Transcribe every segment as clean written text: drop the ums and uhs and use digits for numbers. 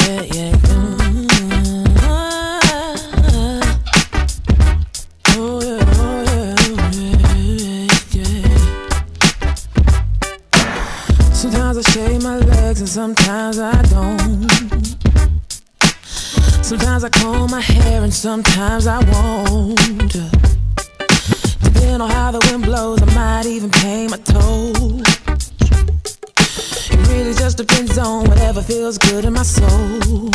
Sometimes I shave my legs and sometimes I don't. Sometimes I comb my hair and sometimes I won't. Depending on how the wind blows, I might even paint my toes. It really just depends on whatever feels good in my soul.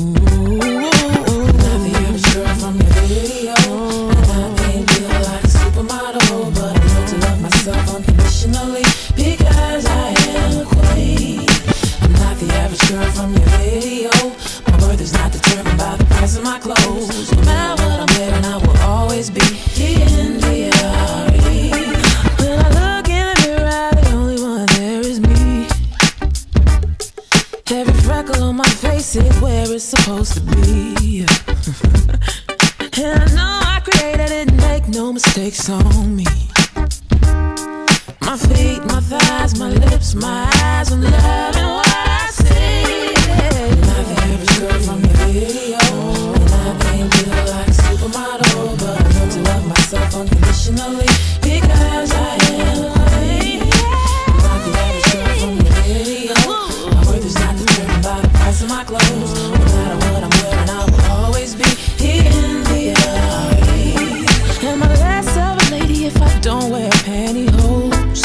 Not the average girl from your video, and I ain't feel like a supermodel, but I know to love myself unconditionally because I am a queen. I'm not the average girl from your video. My worth is not determined by the price of my clothes. No matter what I'm wearing, I will always be India.Arie. When I look in the mirror, the only one there is me. Every freckle on my face is where it's supposed to be. And I know I created it, make no mistakes on me. My feet, my thighs, my lips, my eyes, I'm loving what I see. Not the average girl from your video, and I ain't feel like a supermodel, but I know to love myself unconditionally because I am a queen. Not the average girl from your video. My worth is not determined by the price of my clothes. No matter what I'm wearing, I will always be India.Arie. Am I less of a lady if I don't wear pantyhose?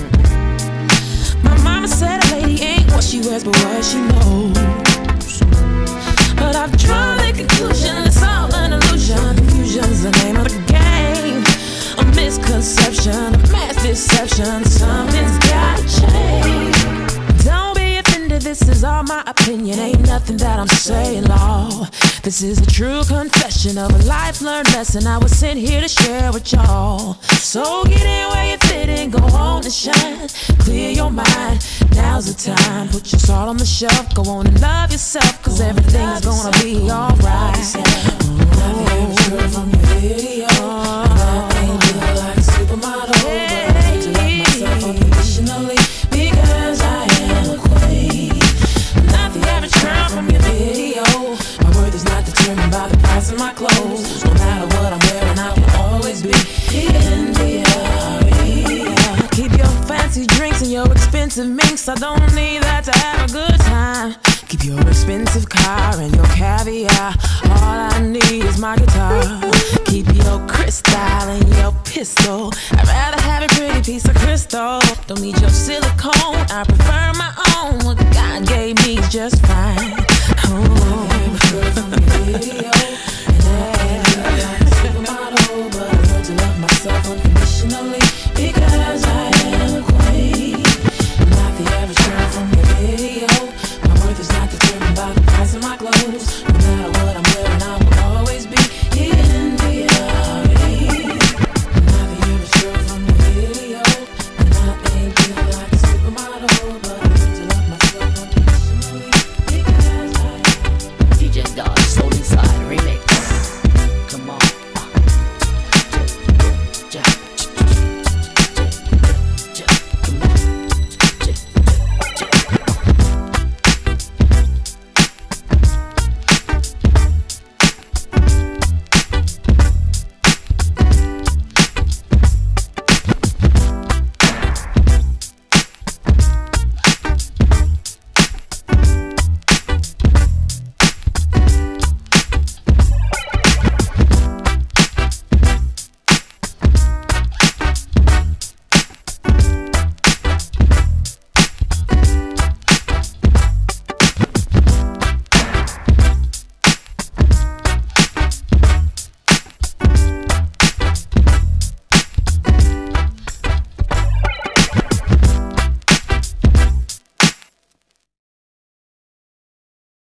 My mama said a lady ain't what she wears but what she knows. But I've drawn the conclusion it's all an illusion. Confusion's the name of the game. A misconception, a mass deception. Something's gotta change. Don't be offended, this is all my opinion. Ain't nothing that I'm saying, law. This is a true confession of a life learned lesson I was sent here to share with y'all. So get in where you fit in, go on and shine. Clear your mind, now's the time. Put your salt on the shelf, go on and love yourself, cause everything's gonna be alright. Not the average girl from your video, and I ain't feel like a supermodel, but I need to love myself unconditionally because I am a queen. Not the average girl from your video. My worth is not determined by the price of my clothes. No matter what I'm wearing, I will always be India.Arie. Keep your fancy drinks and your expensive minks. I don't need that to have a good time. Keep your expensive car and your caviar. All I need is my guitar. Keep your crystal and your pistol. I'd rather have a pretty piece of crystal. Don't need your silicone, I prefer my own. What God gave me is just fine. Video, and I ain't like a supermodel, but I learned to love myself unconditionally because I am a queen. I'm not the average girl from your video. My worth is not determined by the price of my clothes. No matter what I'm wearing, I will always be